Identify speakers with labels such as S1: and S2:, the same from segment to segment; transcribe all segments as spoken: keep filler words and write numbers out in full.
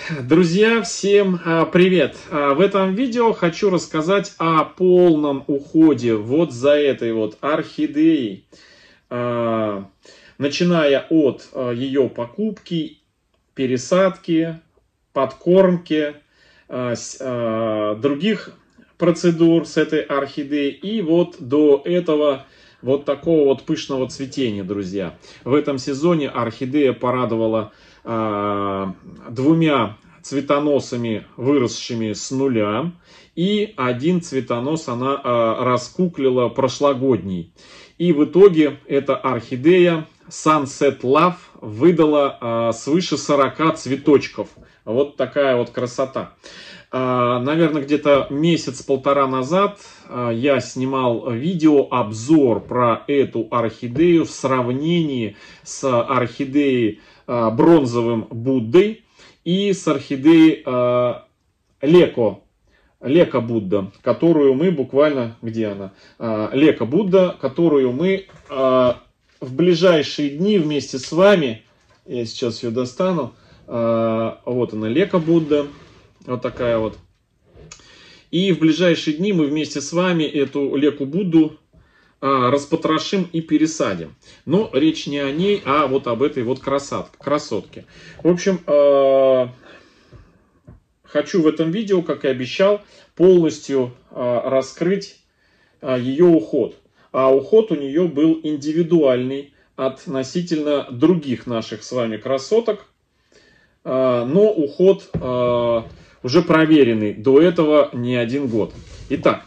S1: Друзья, всем а, привет! А, в этом видео хочу рассказать о полном уходе вот за этой вот орхидеей, а, начиная от а, ее покупки, пересадки, подкормки, а, с, а, других процедур с этой орхидеей и вот до этого вот такого вот пышного цветения, друзья. В этом сезоне орхидея порадовала а, двумя цветоносами, выросшими с нуля, и один цветонос она а, раскуклила прошлогодний. И в итоге эта орхидея Sunset Love выдала а, свыше сорока цветочков. Вот такая вот красота. А, наверное, где-то месяц-полтора назад а, я снимал видео-обзор про эту орхидею в сравнении с орхидеей а, бронзовым Буддой и с орхидеей а, Леко. Лека Будда, которую мы буквально, где она? А, Лека Будда, которую мы а, в ближайшие дни вместе с вами, я сейчас ее достану, а, вот она, Лека Будда, вот такая вот. И в ближайшие дни мы вместе с вами эту Леку Будду а, распотрошим и пересадим. Но речь не о ней, а вот об этой вот красотке. красотке. В общем, а, хочу в этом видео, как и обещал, полностью а, раскрыть а, ее уход. А уход у нее был индивидуальный относительно других наших с вами красоток. А, но уход а, уже проверенный до этого не один год. Итак,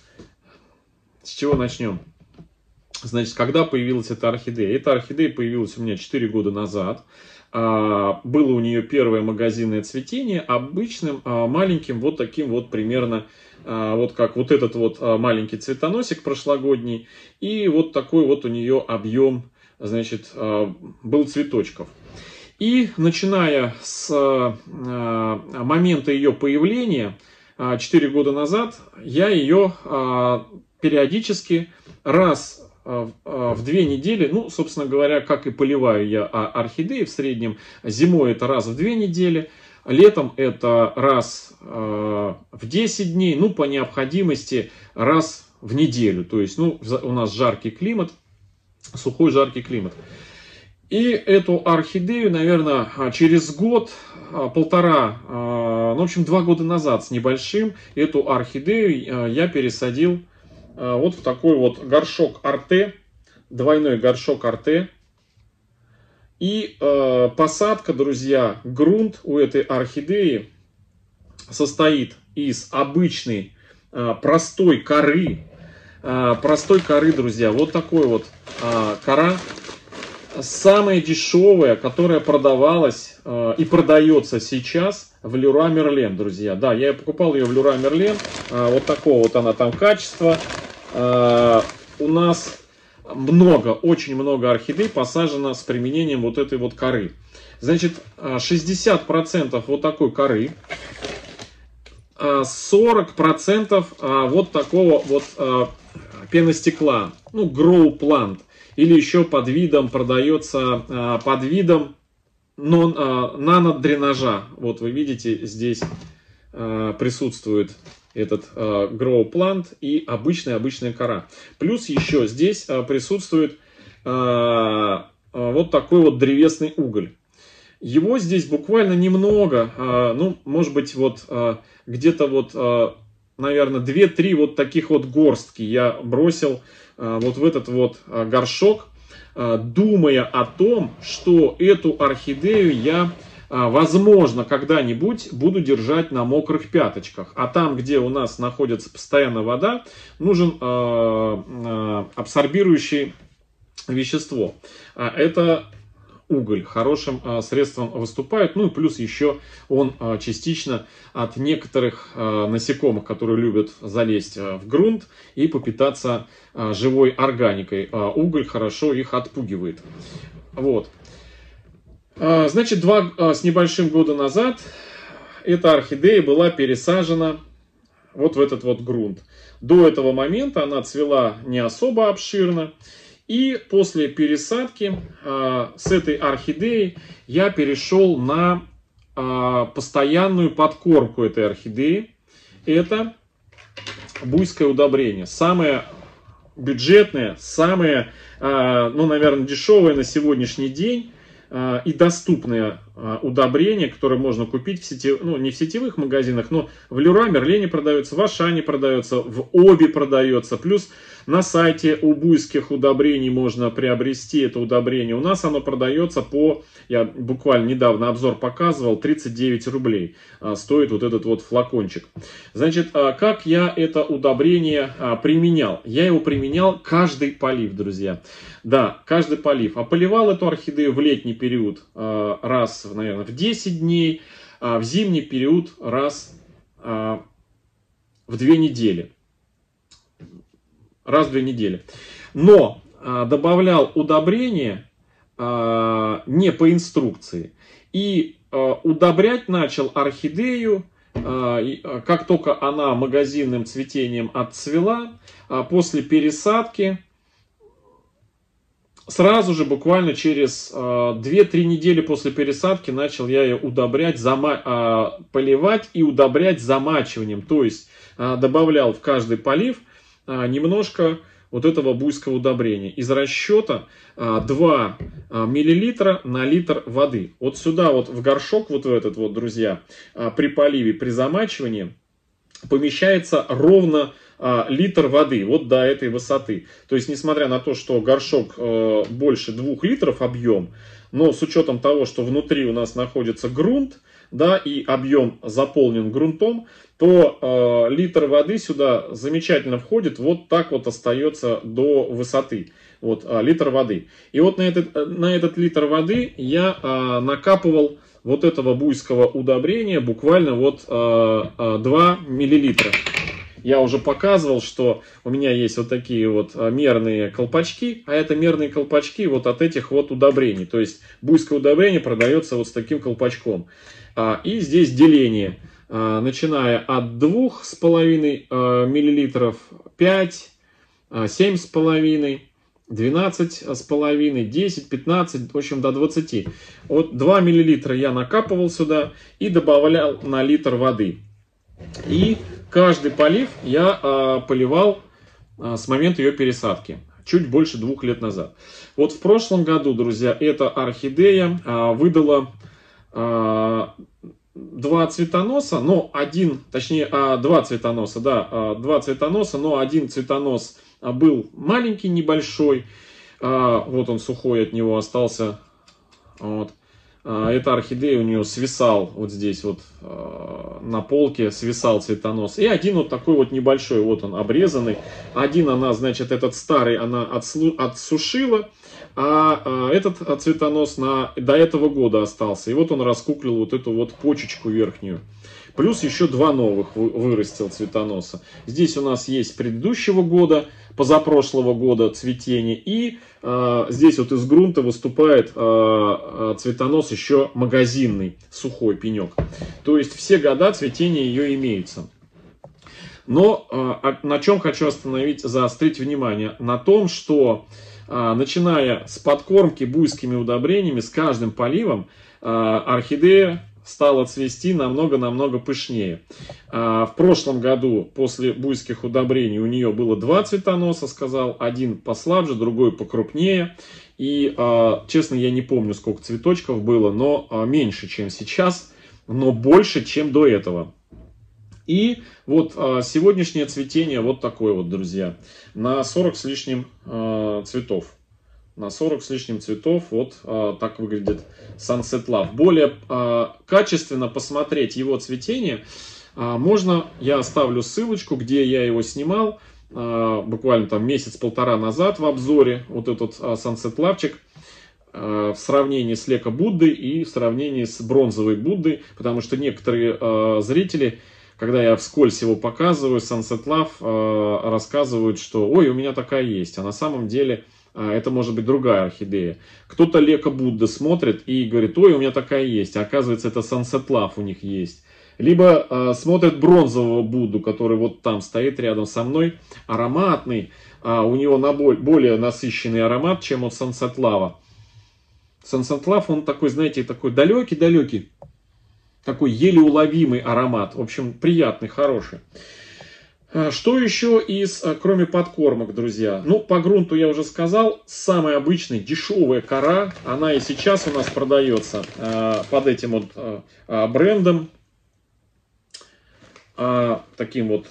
S1: с чего начнем? Значит, когда появилась эта орхидея? Эта орхидея появилась у меня четыре года назад. Было у нее первое магазинное цветение обычным маленьким, вот таким вот примерно, вот как вот этот вот маленький цветоносик прошлогодний. И вот такой вот у нее объем, значит, был цветочков. И начиная с момента ее появления, четыре года назад, я ее периодически раз в две недели, ну, собственно говоря, как и поливаю я орхидеи в среднем, зимой это раз в две недели, летом это раз в десять дней, ну, по необходимости раз в неделю. То есть, ну, у нас жаркий климат, сухой жаркий климат. И эту орхидею, наверное, через год, полтора, ну, в общем, два года назад с небольшим, эту орхидею я пересадил вот в такой вот горшок Арте, двойной горшок Арте. И э, посадка, друзья, грунт у этой орхидеи состоит из обычной э, простой коры. Э, простой коры, друзья, вот такой вот э, кора. Самая дешевая, которая продавалась э, и продается сейчас в Леруа Мерлен, друзья. Да, я покупал ее в Леруа Мерлен. Э, вот такого вот она там качества. Э, у нас много, очень много орхидей посажено с применением вот этой вот коры. Значит, шестьдесят процентов вот такой коры, сорок процентов вот такого вот пеностекла, ну, grow plant. Или еще под видом продается, под видом нанодренажа. Вот вы видите, здесь присутствует этот grow plant и обычная обычная кора. Плюс еще здесь присутствует вот такой вот древесный уголь. Его здесь буквально немного, ну, может быть, вот где-то вот, наверное, две-три вот таких вот горстки я бросил вот в этот вот горшок, думая о том, что эту орхидею я, возможно, когда-нибудь буду держать на мокрых пяточках. А там, где у нас находится постоянно вода, нужен абсорбирующее вещество. Это уголь хорошим средством выступает. Ну и плюс еще он частично от некоторых насекомых, которые любят залезть в грунт и попитаться живой органикой. Уголь хорошо их отпугивает. Вот. Значит, два с небольшим года назад эта орхидея была пересажена вот в этот вот грунт. До этого момента она цвела не особо обширно. И после пересадки э, с этой орхидеей я перешел на а, постоянную подкормку этой орхидеи. Это буйское удобрение. Самое бюджетное, самое, а, ну, наверное, дешевое на сегодняшний день а, и доступное а, удобрение, которое можно купить в сети, ну, не в сетевых магазинах, но в Леруа Мерлене продается, в Ашане продается, в Оби продается, плюс на сайте у буйских удобрений можно приобрести это удобрение. У нас оно продается по, я буквально недавно обзор показывал, тридцать девять рублей а, стоит вот этот вот флакончик. Значит, а, как я это удобрение а, применял? Я его применял каждый полив, друзья. Да, каждый полив. А поливал эту орхидею в летний период а, раз, наверное, в десять дней, а в зимний период раз а, в две недели. Раз в две недели. Но а, добавлял удобрение а, не по инструкции. И а, удобрять начал орхидею, а, и, а, как только она магазинным цветением отцвела, а после пересадки, сразу же, буквально через а, две-три недели после пересадки, начал я ее удобрять, зама а, поливать и удобрять замачиванием. То есть а, добавлял в каждый полив немножко вот этого буйского удобрения. Из расчета два миллилитра на литр воды. Вот сюда вот в горшок, вот в этот вот, друзья, при поливе, при замачивании помещается ровно литр воды, вот до этой высоты. То есть, несмотря на то, что горшок больше двух литров объем, но с учетом того, что внутри у нас находится грунт, да, и объем заполнен грунтом, то э, литр воды сюда замечательно входит, вот так вот остается до высоты, вот э, литр воды. И вот на этот, на этот литр воды я э, накапывал вот этого буйского удобрения буквально вот э, э, два миллилитра. Я уже показывал, что у меня есть вот такие вот мерные колпачки, а это мерные колпачки вот от этих вот удобрений. То есть буйское удобрение продается вот с таким колпачком. И здесь деление, начиная от двух с половиной миллилитров, пять, семь с половиной, двенадцать с половиной, десять, пятнадцать, в общем до двадцати. Вот два миллилитра я накапывал сюда и добавлял на литр воды. И каждый полив я э, поливал э, с момента ее пересадки, чуть больше двух лет назад. Вот в прошлом году, друзья, эта орхидея э, выдала э, два цветоноса, но один, точнее, э, два цветоноса, да, э, два цветоноса, но один цветонос был маленький, небольшой, э, вот он сухой от него остался, вот. Эта орхидея у нее свисал вот здесь вот э, на полке, свисал цветонос. И один вот такой вот небольшой, вот он обрезанный. Один она, значит, этот старый она отслу, отсушила, а э, этот цветонос на, до этого года остался. И вот он раскуклил вот эту вот почечку верхнюю. Плюс еще два новых вырастил цветоноса. Здесь у нас есть предыдущего года, позапрошлого года цветение. И э, здесь вот из грунта выступает э, цветонос еще магазинный, сухой пенек. То есть все года цветения ее имеются. Но э, на чем хочу остановить, заострить внимание? На том, что э, начиная с подкормки буйскими удобрениями, с каждым поливом э, орхидея стала цвести намного-намного пышнее. В прошлом году после буйских удобрений у нее было два цветоноса, сказал, один послабже, другой покрупнее. И, честно, я не помню, сколько цветочков было, но меньше, чем сейчас, но больше, чем до этого. И вот сегодняшнее цветение вот такое вот, друзья, на сорок с лишним цветов. На сорок с лишним цветов вот а, так выглядит Sunset Love. Более а, качественно посмотреть его цветение а, можно, я оставлю ссылочку, где я его снимал а, буквально там месяц-полтора назад в обзоре. Вот этот а, Sunset Love'чик а, в сравнении с Леко Буддой и в сравнении с бронзовой Буддой, потому что некоторые а, зрители, когда я вскользь его показываю, Sunset Love, а, рассказывают, что ой, у меня такая есть, а на самом деле это может быть другая орхидея. Кто-то Леко Будда смотрит и говорит, ой, у меня такая есть. А оказывается, это Sunset Love у них есть. Либо э, смотрит бронзового Будду, который вот там стоит рядом со мной. Ароматный. А у него наболь, более насыщенный аромат, чем у Sunset Love. Sunset Love, он такой, знаете, такой далекий-далекий. такой еле уловимый аромат. В общем, приятный, хороший. Что еще из, кроме подкормок, друзья? Ну, по грунту я уже сказал, самая обычная дешевая кора, она и сейчас у нас продается под этим вот брендом, таким вот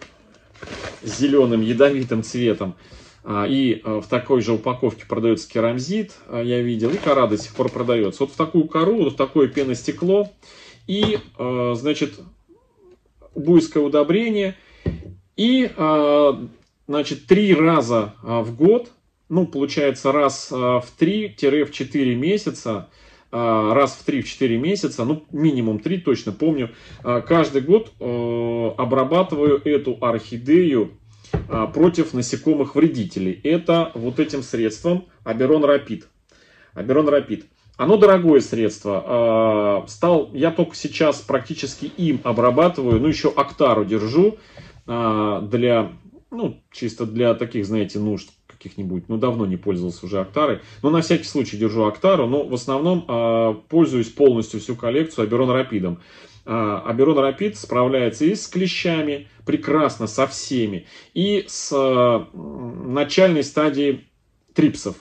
S1: зеленым ядовитым цветом. И в такой же упаковке продается керамзит, я видел, и кора до сих пор продается. Вот в такую кору, вот в такое пеностекло, и, значит, буйское удобрение, и, значит, три раза в год, ну, получается, раз в три-четыре месяца, раз в три-четыре месяца, ну, минимум три, точно помню, каждый год обрабатываю эту орхидею против насекомых вредителей. Это вот этим средством Aberon Rapid. Aberon Rapid. Оно дорогое средство. Стал, я только сейчас практически им обрабатываю. Ну, еще Актару держу. Для, ну, чисто для таких, знаете, нужд каких-нибудь. Ну, давно не пользовался уже Актарой. Но на всякий случай держу Актару. Но в основном пользуюсь полностью всю коллекцию Aberon Rapid. Aberon Rapid справляется и с клещами, прекрасно со всеми, и с начальной стадией трипсов.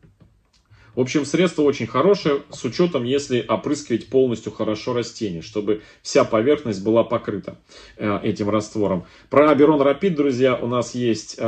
S1: В общем, средство очень хорошее, с учетом, если опрыскивать полностью хорошо растения, чтобы вся поверхность была покрыта этим раствором. Про Aberon Rapid, друзья, у нас есть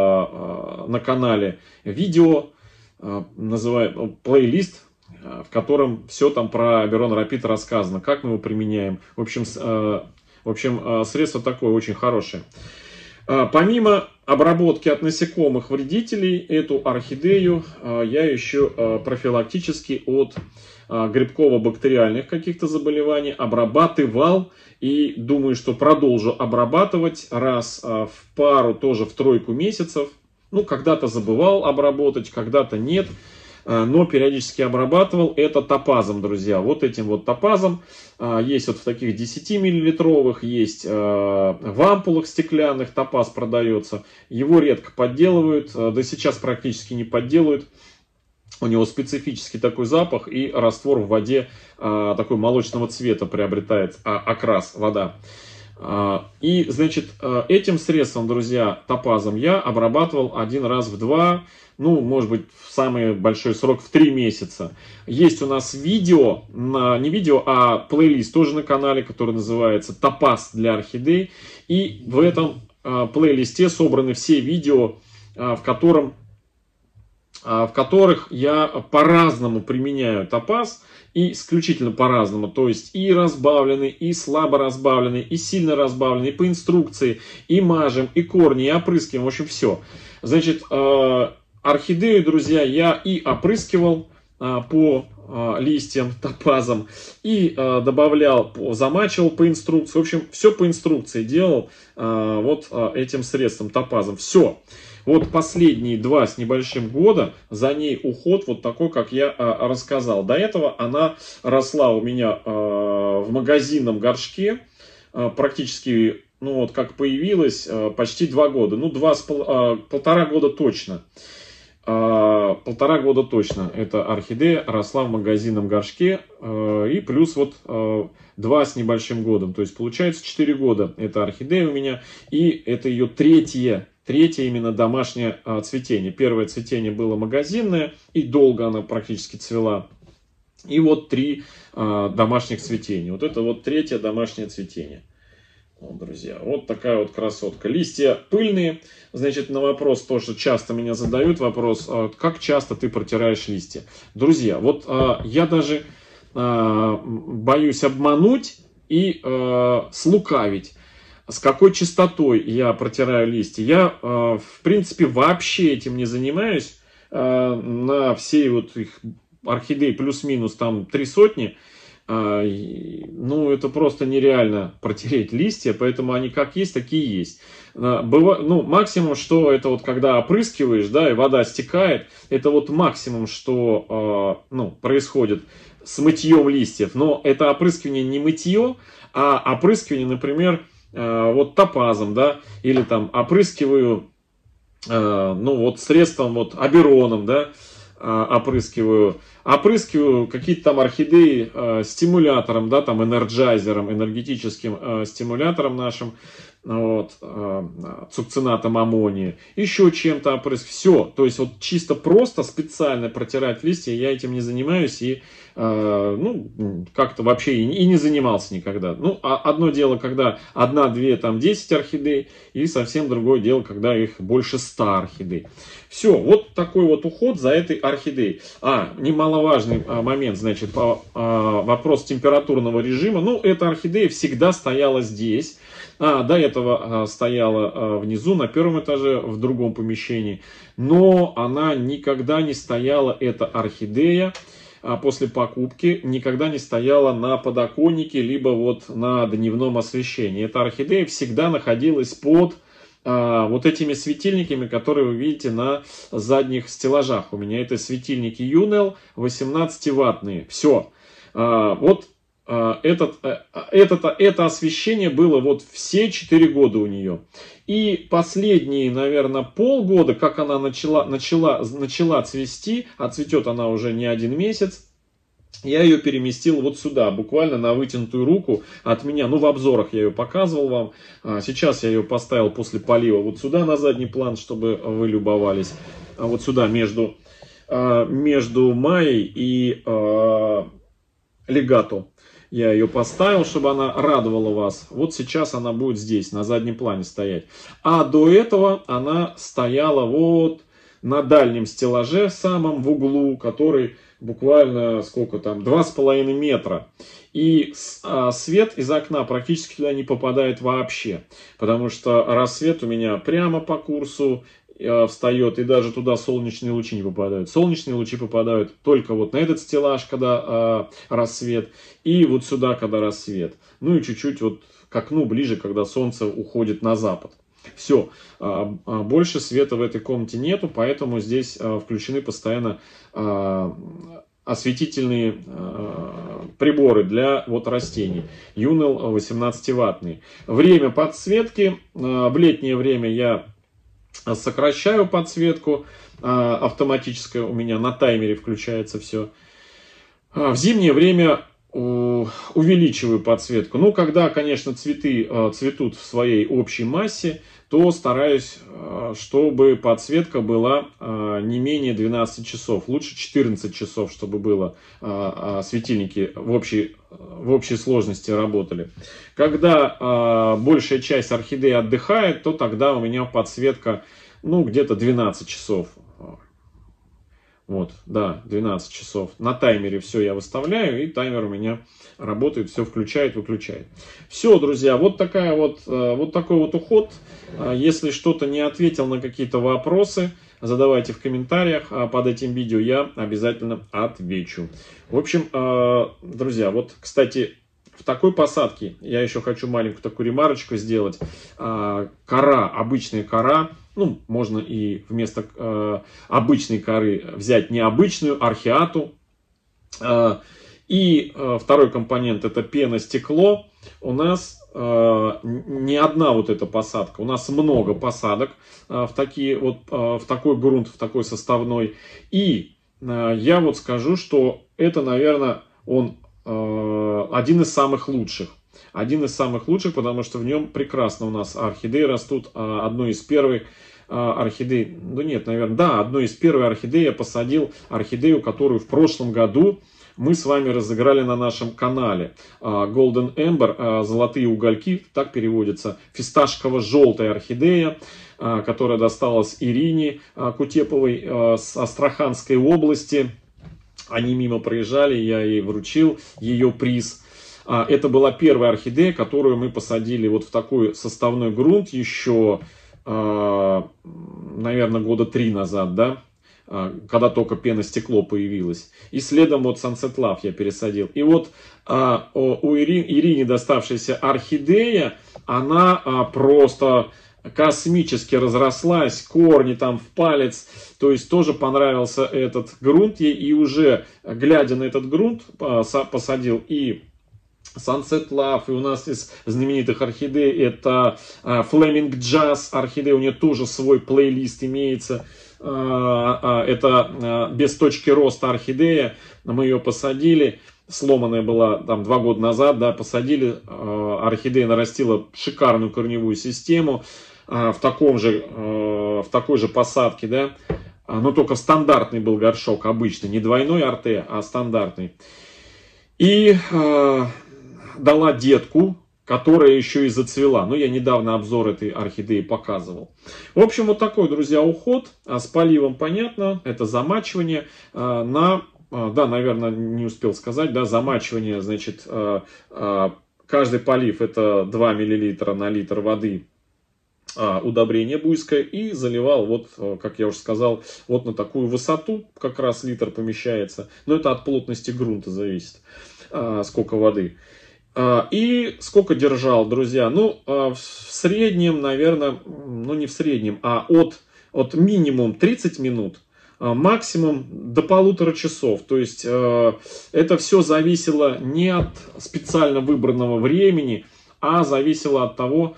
S1: на канале видео, называем плейлист, в котором все там про Aberon Rapid рассказано, как мы его применяем. В общем, в общем, средство такое очень хорошее. Помимо обработки от насекомых вредителей, эту орхидею я еще профилактически от грибково-бактериальных каких-то заболеваний обрабатывал. И думаю, что продолжу обрабатывать раз в пару, тоже в тройку месяцев. Ну, когда-то забывал обработать, когда-то нет. Но периодически обрабатывал это топазом, друзья. Вот этим вот топазом. Есть вот в таких десятимиллилитровых, есть в ампулах стеклянных топаз продается. Его редко подделывают, да сейчас практически не подделывают. У него специфический такой запах, и раствор в воде такой молочного цвета приобретает окрас, вода. И, значит, этим средством, друзья, топазом я обрабатывал один раз в два, ну, может быть, в самый большой срок в три месяца. Есть у нас видео, не видео, а плейлист тоже на канале, который называется «Топаз для орхидей». И в этом плейлисте собраны все видео, в котором... в которых я по-разному применяю топаз, и исключительно по-разному, то есть и разбавленный, и слабо разбавленный, и сильно разбавленный, и по инструкции, и мажем, и корни, и опрыскиваем, в общем, все. Значит, орхидею, друзья, я и опрыскивал по листьям топазом, и добавлял, замачивал по инструкции, в общем, все по инструкции делал вот этим средством топазом, все. Вот последние два с небольшим года за ней уход вот такой, как я а, рассказал. До этого она росла у меня а, в магазинном горшке, а, практически, ну вот как появилась, а, почти два года. Ну, два с пол, а, полтора года точно. А, полтора года точно эта орхидея росла в магазинном горшке. А, и плюс вот а, два с небольшим годом. То есть получается четыре года эта орхидея у меня. И это ее третье. Третье именно домашнее а, цветение. Первое цветение было магазинное, и долго она практически цвела. И вот три а, домашних цветения. Вот это вот третье домашнее цветение. Вот, друзья, вот такая вот красотка. Листья пыльные. Значит, на вопрос, то, что часто меня задают, вопрос, а, как часто ты протираешь листья? Друзья, вот а, я даже а, боюсь обмануть и а, слукавить. С какой частотой я протираю листья? Я, э, в принципе, вообще этим не занимаюсь. Э, на всей вот их орхидеи плюс-минус там три сотни. Э, ну, это просто нереально протереть листья, поэтому они как есть, такие есть. Э, быва, ну, максимум, что это вот когда опрыскиваешь, да, и вода стекает, это вот максимум, что э, ну, происходит с мытьем листьев. Но это опрыскивание не мытье, а опрыскивание, например, вот топазом, да, или там опрыскиваю, ну вот средством, вот абероном, да, опрыскиваю, опрыскиваю какие-то там орхидеи э, стимулятором, да, там энерджайзером, энергетическим э, стимулятором нашим, вот, э, цукцинатом аммония, еще чем-то опрыскиваю. Все, то есть вот чисто просто специально протирать листья я этим не занимаюсь и э, ну, как-то вообще и, и не занимался никогда. Ну, а одно дело, когда одна, две, там десять орхидей, и совсем другое дело, когда их больше ста орхидей. Все, вот такой вот уход за этой орхидеей. А, немаловажный а, момент, значит, по, а, вопрос температурного режима. Ну, эта орхидея всегда стояла здесь. А, до этого а, стояла а, внизу, на первом этаже, в другом помещении. Но она никогда не стояла, эта орхидея, а, после покупки, никогда не стояла на подоконнике, либо вот на дневном освещении. Эта орхидея всегда находилась под а, вот этими светильниками, которые вы видите на задних стеллажах. У меня это светильники Юнел восемнадцативаттные. Все. А, вот Этот, это, это освещение было вот все четыре года у нее. И последние, наверное, полгода, как она начала, начала, начала цвести, а цветет она уже не один месяц, я ее переместил вот сюда, буквально на вытянутую руку от меня. Ну, в обзорах я ее показывал вам. Сейчас я ее поставил после полива вот сюда на задний план, чтобы вы любовались. Вот сюда между, между Майей и Легато. Я ее поставил, чтобы она радовала вас. Вот сейчас она будет здесь, на заднем плане стоять. А до этого она стояла вот на дальнем стеллаже, самом в углу, который буквально, сколько там, два с половиной метра. И а, свет из окна практически туда не попадает вообще. Потому что рассвет у меня прямо по курсу встает, и даже туда солнечные лучи не попадают. Солнечные лучи попадают только вот на этот стеллаж, когда а, рассвет, и вот сюда, когда рассвет. Ну и чуть-чуть вот к окну ближе, когда солнце уходит на запад. Все, а, а, больше света в этой комнате нету, поэтому здесь а, включены постоянно а, осветительные а, приборы для вот растений. Юнел восемнадцативаттные. Время подсветки. А, в летнее время я сокращаю подсветку, автоматическая у меня на таймере включается все. В зимнее время увеличиваю подсветку. Ну, когда, конечно, цветы цветут в своей общей массе, то стараюсь, чтобы подсветка была не менее двенадцати часов. Лучше четырнадцать часов, чтобы было, светильники в общей, в общей сложности работали. Когда большая часть орхидей отдыхает, то тогда у меня подсветка, ну, где-то двенадцать часов. Вот, да, двенадцать часов. На таймере все я выставляю, и таймер у меня работает, все включает, выключает. Все, друзья, вот, такая вот, вот такой вот уход. Если что-то не ответил на какие-то вопросы, задавайте в комментариях под этим видео, я обязательно отвечу. В общем, друзья, вот, кстати, в такой посадке я еще хочу маленькую такую ремарочку сделать. Кора, обычная кора. Ну, можно и вместо э, обычной коры взять необычную, археату. Э, и э, второй компонент — это пена-стекло. У нас э, не одна вот эта посадка. У нас много посадок э, в, такие, вот, э, в такой грунт, в такой составной. И э, я вот скажу, что это, наверное, он э, один из самых лучших. Один из самых лучших, потому что в нем прекрасно у нас орхидеи растут. Одной из первых орхидей, ну нет, наверное, да, одной из первых орхидей я посадил орхидею, которую в прошлом году мы с вами разыграли на нашем канале. Golden Amber, золотые угольки, так переводится, фисташково-желтая орхидея, которая досталась Ирине Кутеповой с Астраханской области. Они мимо проезжали, я ей вручил ее приз. Это была первая орхидея, которую мы посадили вот в такой составной грунт еще, наверное, года три назад, да, когда только пена-стекло появилось. И следом вот Sunset Love я пересадил. И вот у Ирине доставшаяся орхидея, она просто космически разрослась, корни там в палец. То есть тоже понравился этот грунт ей. И уже глядя на этот грунт, посадил и Sunset Love, и у нас из знаменитых орхидей это uh, Flaming Jazz орхидея, у нее тоже свой плейлист имеется, Это без точки роста орхидея. Мы ее посадили. Сломанная была там два года назад, да, посадили. Орхидея нарастила шикарную корневую систему в таком же, в такой же посадке, да. Но только стандартный был горшок, обычный, не двойной арте, а стандартный. И э, дала детку, которая еще и зацвела. Ну, я недавно обзор этой орхидеи показывал. В общем, вот такой, друзья, уход. С поливом понятно, это замачивание э, на... Э, да, наверное, не успел сказать, да, замачивание, значит, э, э, каждый полив это два миллилитра на литр воды. Удобрение буйское, и заливал, вот, как я уже сказал, вот на такую высоту, как раз литр помещается, но это от плотности грунта зависит, сколько воды. И сколько держал, друзья, ну, в среднем, наверное, ну, не в среднем, а от, от минимум тридцать минут, максимум до полутора часов. То есть, это все зависело не от специально выбранного времени, а зависело от того,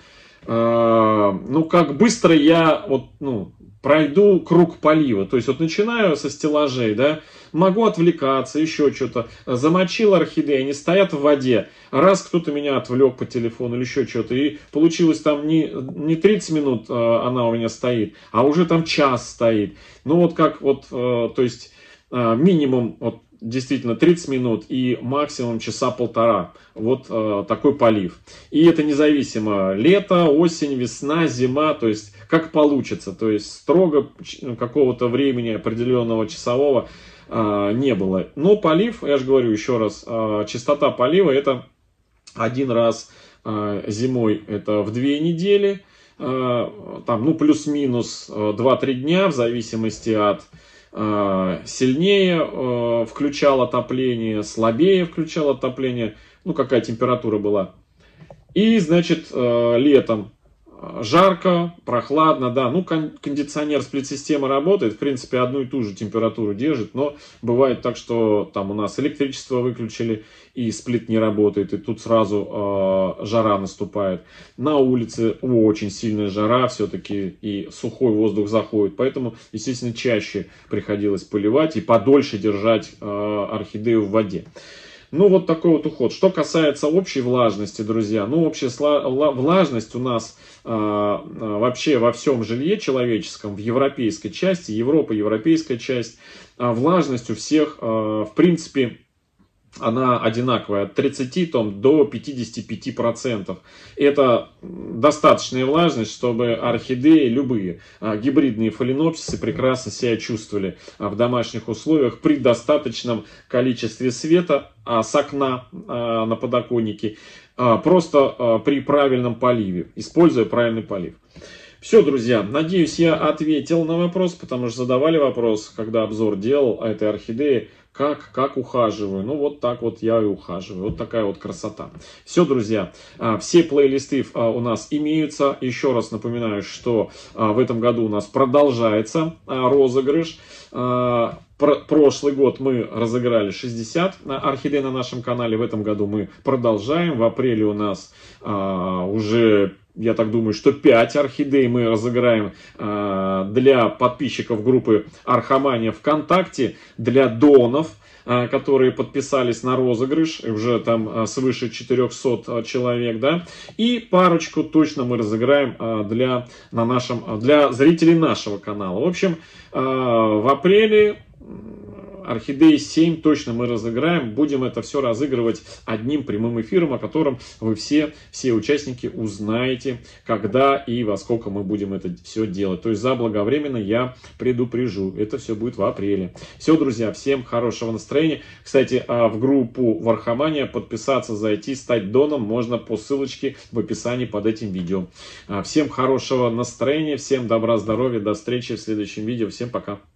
S1: ну, как быстро я вот, ну, пройду круг полива. То есть, вот начинаю со стеллажей, да, могу отвлекаться, еще что-то. Замочил орхидеи, они стоят в воде. Раз кто-то меня отвлек по телефону или еще что-то. И получилось там не, не тридцать минут она у меня стоит, а уже там час стоит. Ну, вот как вот, то есть, минимум вот, действительно тридцать минут и максимум часа полтора. Вот э, такой полив. И это независимо лето, осень, весна, зима, то есть как получится. То есть строго какого-то времени определенного часового э, не было. Но полив, я же говорю еще раз, э, частота полива это один раз э, зимой, это в две недели. Э, там, ну, плюс-минус два-три дня в зависимости от... сильнее э, включал отопление, слабее включал отопление, ну какая температура была. И, значит, э, летом жарко, прохладно, да, ну кондиционер, сплит-система работает, в принципе, одну и ту же температуру держит, но бывает так, что там у нас электричество выключили, и сплит не работает, и тут сразу э, жара наступает. На улице очень сильная жара все-таки, и сухой воздух заходит, поэтому, естественно, чаще приходилось поливать и подольше держать э, орхидею в воде. Ну, вот такой вот уход. Что касается общей влажности, друзья, ну, общая влажность у нас э, вообще во всем жилье человеческом, в европейской части, Европа, европейская часть, э, влажность у всех, э, в принципе, она одинаковая, от тридцати там, до пятидесяти пяти процентов. Это достаточная влажность, чтобы орхидеи, любые гибридные фаленопсисы прекрасно себя чувствовали в домашних условиях при достаточном количестве света с окна на подоконнике, просто при правильном поливе, используя правильный полив. Все, друзья, надеюсь, я ответил на вопрос, потому что задавали вопрос, когда обзор делал этой орхидеи, как, как ухаживаю. Ну, вот так вот я и ухаживаю. Вот такая вот красота. Все, друзья, все плейлисты у нас имеются. Еще раз напоминаю, что в этом году у нас продолжается розыгрыш. Прошлый год мы разыграли шестьдесят орхидей на нашем канале. В этом году мы продолжаем. В апреле у нас уже... Я так думаю, что пять орхидей мы разыграем э, для подписчиков группы Архамания ВКонтакте, для донов, э, которые подписались на розыгрыш, уже там э, свыше четырёхсот э, человек, да, и парочку точно мы разыграем э, для, на нашем, для зрителей нашего канала. В общем, э, в апреле... Орхидеи семь точно мы разыграем. Будем это все разыгрывать одним прямым эфиром, о котором вы все, все участники узнаете, когда и во сколько мы будем это все делать. То есть заблаговременно я предупрежу. Это все будет в апреле. Все, друзья, всем хорошего настроения. Кстати, в группу Вархамания подписаться, зайти, стать доном можно по ссылочке в описании под этим видео. Всем хорошего настроения, всем добра, здоровья, до встречи в следующем видео. Всем пока.